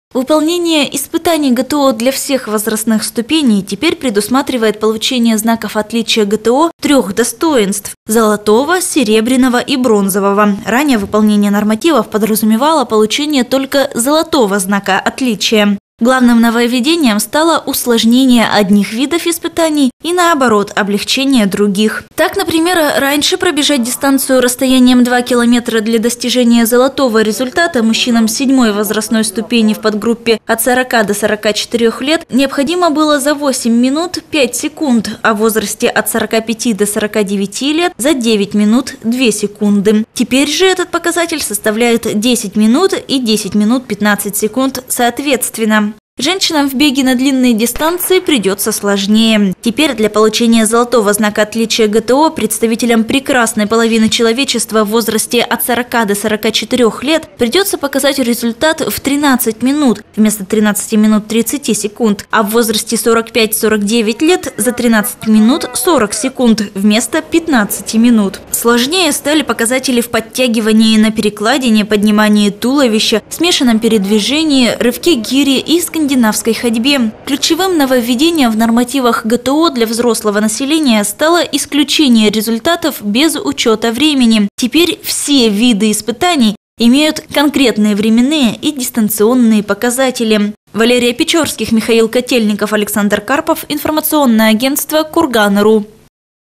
Выполнение испытаний ГТО для всех возрастных ступеней теперь предусматривает получение знаков отличия ГТО 3 достоинств – золотого, серебряного и бронзового. Ранее выполнение нормативов подразумевало получение только золотого знака отличия. Главным нововведением стало усложнение одних видов испытаний и, наоборот, облегчение других. Так, например, раньше пробежать дистанцию расстоянием 2 километра для достижения золотого результата мужчинам 7-й возрастной ступени в подгруппе от 40 до 44 лет необходимо было за 8 минут 5 секунд, а в возрасте от 45 до 49 лет за 9 минут 2 секунды. Теперь же этот показатель составляет 10 минут и 10 минут 15 секунд соответственно. Женщинам в беге на длинные дистанции придется сложнее. Теперь для получения золотого знака отличия ГТО представителям прекрасной половины человечества в возрасте от 40 до 44 лет придется показать результат в 13 минут вместо 13 минут 30 секунд, а в возрасте 45-49 лет за 13 минут 40 секунд вместо 15 минут. Сложнее стали показатели в подтягивании на перекладине, поднимании туловища, смешанном передвижении, рывке гири и скандинавской ходьбе. Ключевым нововведением в нормативах ГТО для взрослого населения стало исключение результатов без учета времени. Теперь все виды испытаний имеют конкретные временные и дистанционные показатели. Валерия Печорских, Михаил Котельников, Александр Карпов. Информационное агентство Курган.ру.